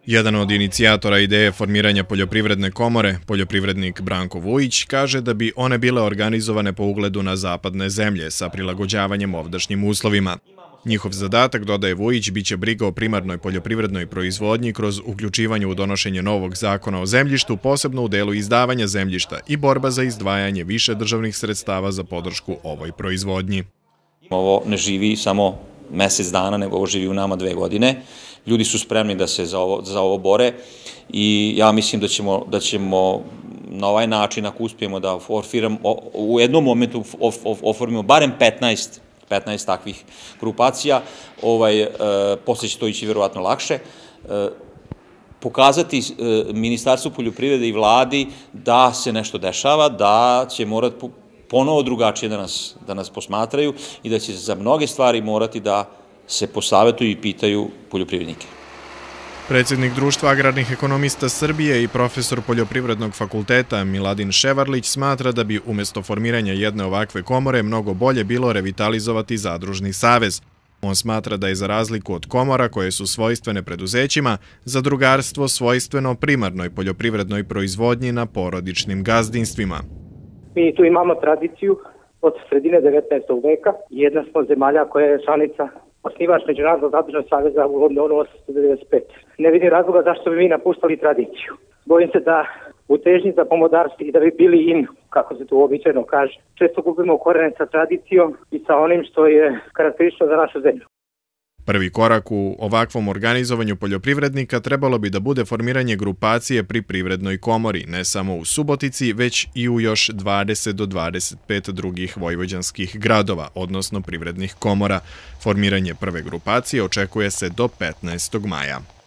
Jedan od inicijatora ideje formiranja poljoprivredne komore, poljoprivrednik Branko Vujić, kaže da bi one bile organizovane po ugledu na zapadne zemlje sa prilagođavanjem ovdašnjim uslovima. Njihov zadatak, dodaje Vujić, biće briga o primarnoj poljoprivrednoj proizvodnji kroz uključivanje u donošenje novog zakona o zemljištu, posebno u delu izdavanja zemljišta i borba za izdvajanje više državnih sredstava za podršku ovoj proizvodnji. Ovo ne živi samo mesec dana, nego ovo živi u nama 2 godine. Ljudi su spremni da se za ovo bore i ja mislim da ćemo na ovaj način, ako uspijemo da u jednom momentu oformimo barem 15 takvih grupacija, posle će to ići verovatno lakše, pokazati Ministarstvu poljoprivrede i vladi da se nešto dešava, da će morati ponovo drugačije da nas posmatraju i da će za mnoge stvari morati da se posavetuju i pitaju poljoprivrednike. Predsjednik Društva agrarnih ekonomista Srbije i profesor Poljoprivrednog fakulteta Miladin Ševarlić smatra da bi umjesto formiranja jedne ovakve komore mnogo bolje bilo revitalizovati zadružni savez. On smatra da je za razliku od komora koje su svojstvene preduzećima, zadrugarstvo svojstveno primarnoj poljoprivrednoj proizvodnji na porodičnim gazdinstvima. Mi tu imamo tradiciju od sredine 19. veka. Jedna smo zemalja koja je članica osnivač Međunarodnog zadružnog saveza u Londonu 1895. Ne vidim razloga zašto bi mi napuštali tradiciju. Bojim se da u težnji za pomodarstvo i da bi bili in, kako se to uobičajeno kaže, često gubimo korene sa tradicijom i sa onim što je karakteristično za našu zemlju. Prvi korak u ovakvom organizovanju poljoprivrednika trebalo bi da bude formiranje grupacije pri Privrednoj komori, ne samo u Subotici, već i u još 20 do 25 drugih vojvođanskih gradova, odnosno privrednih komora. Formiranje prve grupacije očekuje se do 15. maja.